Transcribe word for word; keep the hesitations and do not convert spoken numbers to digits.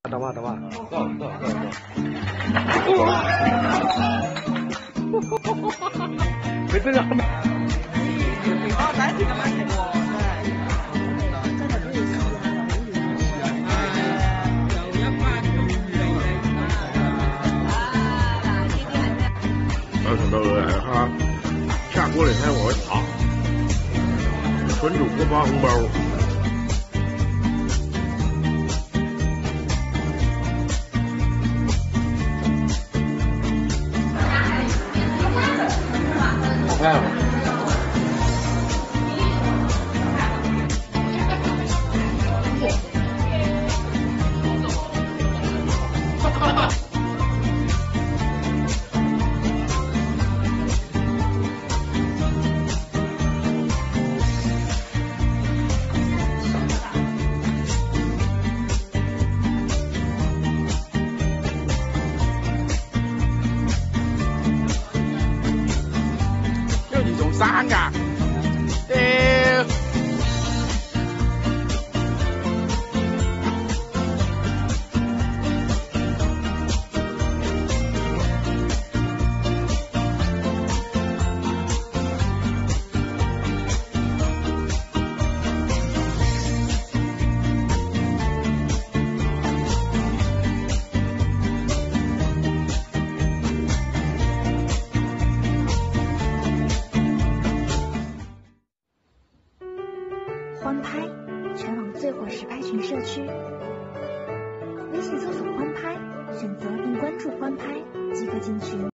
等会等会， 到到到到。 没这样。 哦，咱这个蛮挺多。 到时候哈，下锅里还我炒，纯主播发红包。好看吗？生噶，屌！ 欢拍，全网最火实拍群社区。微信搜索欢拍，选择并关注欢拍即可进群。